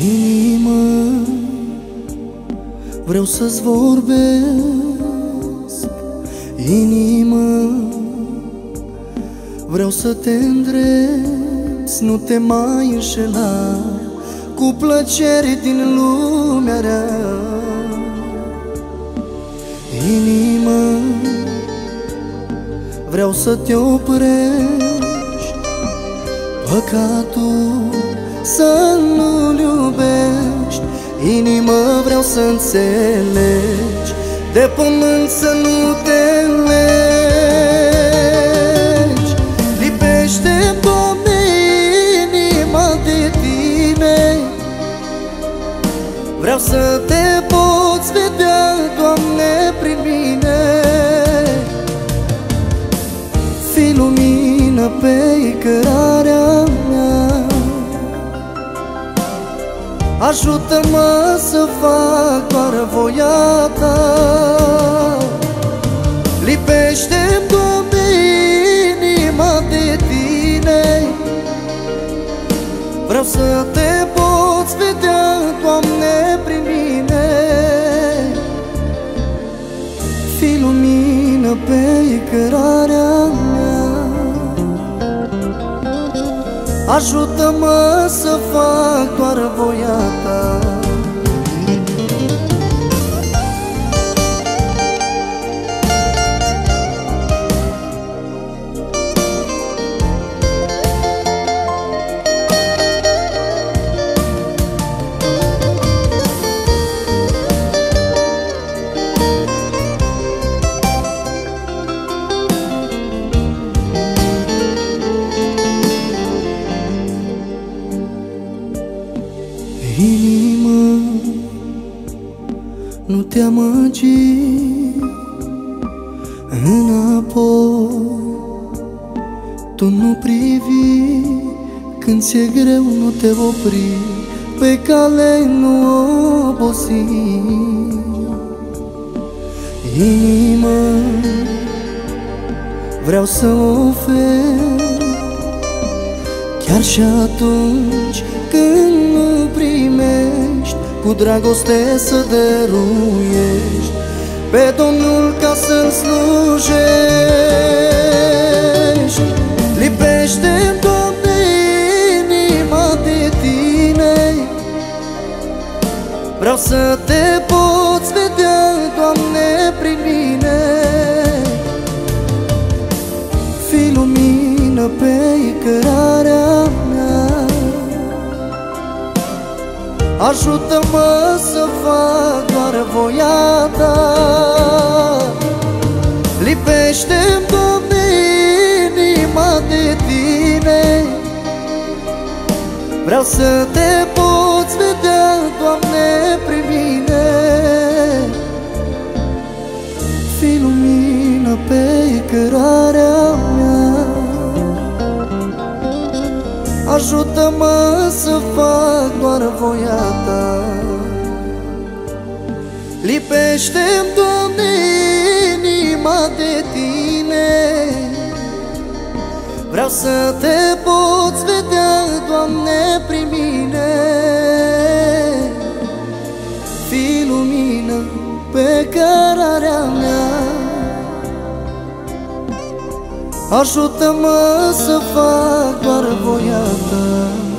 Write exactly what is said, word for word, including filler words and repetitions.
Inimă, vreau să-ți vorbesc. Inimă, vreau să te îndrepți, nu te mai înșela cu plăceri din lumea rea. Inimă, vreau să te oprești, păcatul să nu-l iubești. Inimă, vreau să înțelegi, de pământ să nu te legi. Lipește-mi, Doamne, inima de Tine. Vreau să te poți vedea, Doamne, prin mine. Fii lumină pe cărarea mea, ajută-mă să fac doar voia Ta. Lipește-mi, Doamne, inima de Tine. Vreau să te poți vedea, Doamne, prin mine. Fii lumină pe cărarea mea, ajută-mă să fac doar voia Ta. Inimă, nu te amăgi înapoi, tu nu privi când ți-e greu, nu te opri, pe cale nu obosi. Inimă, vreau să oferi, chiar și atunci când nu primești, cu dragoste să dăruiești pe Domnul ca să-L slujești. Lipește-mi, Doamne, inima de Tine. Vreau să te poți vedea, Doamne, prin mine. Fii lumină pe cărarea mea, ajută-mă să fac doar voia Ta. Lipește-mi, Doamne, inima de Tine. Vreau să te poți vedea, Doamne, prin mine. Fii lumină pe cărarea mea, ajută-mă să fac doar voia Ta. Lipește-mi, Doamne, inima de Tine. Vreau să te poți vedea, Doamne, prin mine. Fii lumină pe cărarea mea, ajută-mă să fac doar voia Ta.